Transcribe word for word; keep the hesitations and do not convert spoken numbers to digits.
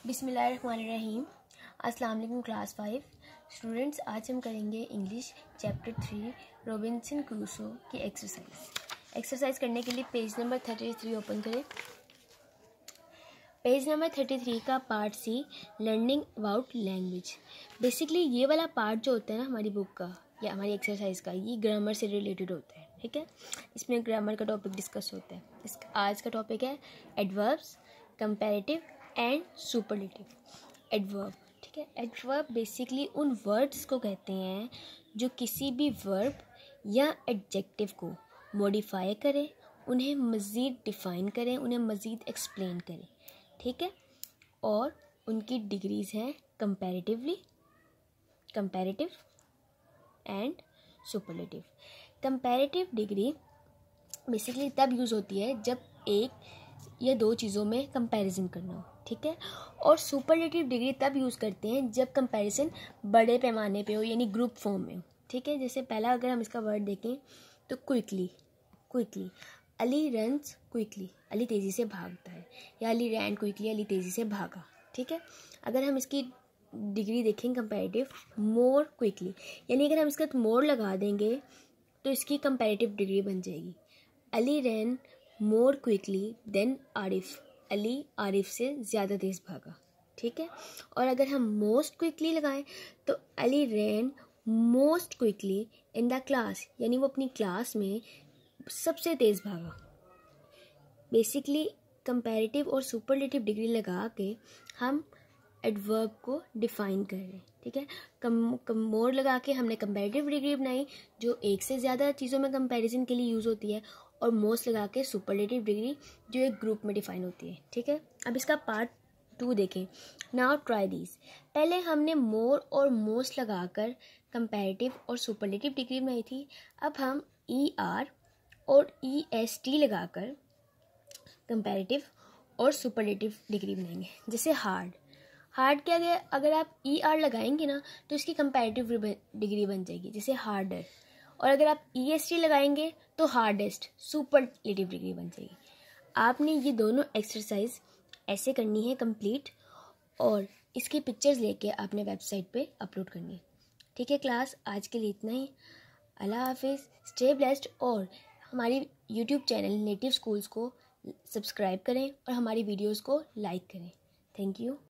बिस्मिल्लाहिर्रहमानिर्रहीम। अस्सलाम वालेकुम क्लास फाइव स्टूडेंट्स। आज हम करेंगे English chapter three Robinson Crusoe की एक्सरसाइज। एक्सरसाइज करने के लिए page number thirty three open करें। पेज नंबर थर्टी थ्री का part C learning about language. Basically ये वाला पार्ट जो होता है ना हमारी बुक का या हमारी एक्सरसाइज का, ये ग्रामर से रिलेटेड होता है। ठीक है, इसमें ग्रामर का टॉपिक डिस्कस होता है। इस आज का टॉपिक है adverbs, comparative and superlative. Adverb, ठीक है, एडवर्ब बेसिकली उन वर्ड्स को कहते हैं जो किसी भी वर्ब या एडजेक्टिव को मॉडिफाई करें, उन्हें मज़ीद डिफ़ाइन करें, उन्हें मज़ीद एक्सप्लेन करें। ठीक है, और उनकी डिग्रीज हैं comparatively, comparative and superlative. Comparative degree basically तब यूज़ होती है जब एक या दो चीज़ों में कंपैरिजन करना हो। ठीक है, और सुपरलेटिव डिग्री तब यूज़ करते हैं जब कंपैरिजन बड़े पैमाने पे हो, यानी ग्रुप फॉर्म में हो। ठीक है, जैसे पहला अगर हम इसका वर्ड देखें तो quickly, quickly Ali runs quickly, Ali तेज़ी से भागता है, या अली रैन क्विकली, अली तेज़ी से भागा। ठीक है, अगर हम इसकी डिग्री देखें कंपैरेटिव, मोर क्विकली, यानी अगर हम इसका मोर लगा देंगे तो इसकी कंपैरेटिव डिग्री बन जाएगी Ali ran more quickly than Arif, Ali Arif से ज़्यादा तेज़ भागा। ठीक है, और अगर हम मोस्ट क्विकली लगाएं तो Ali ran most quickly in the class, यानी वो अपनी क्लास में सबसे तेज़ भागा। बेसिकली कंपैरेटिव और सुपरलेटिव डिग्री लगा के हम एडवर्ब को डिफ़ाइन कर रहे हैं। ठीक है, कम कम मोर लगा के हमने कंपैरेटिव डिग्री बनाई जो एक से ज़्यादा चीज़ों में कंपैरिजन के लिए यूज़ होती है, और मोस्ट लगा के सुपरलेटिव डिग्री जो एक ग्रुप में डिफ़ाइन होती है। ठीक है, अब इसका पार्ट टू देखें। Now try these. पहले हमने मोर और मोस्ट लगाकर कंपैरेटिव और सुपरलेटिव डिग्री बनाई थी। अब हम ई आर और ई एस टी लगाकर कंपैरेटिव और सुपरलेटिव डिग्री बनाएंगे। जैसे हार्ड, हार्ड क्या गया, अगर आप ई आर लगाएंगे ना तो इसकी कंपैरेटिव डिग्री बन जाएगी, जैसे हार्डर। और अगर आप ई एस टी लगाएंगे तो हार्डेस्ट, सुपरलेटिव डिग्री बन जाएगी। आपने ये दोनों एक्सरसाइज ऐसे करनी है कंप्लीट, और इसकी पिक्चर्स लेके आपने वेबसाइट पे अपलोड करनी है। ठीक है क्लास, आज के लिए इतना ही। अल्लाह हाफिज़, स्टे ब्लेस्ड, और हमारी यूट्यूब चैनल नेटिव स्कूल्स को सब्सक्राइब करें और हमारी वीडियोस को लाइक करें। Thank you.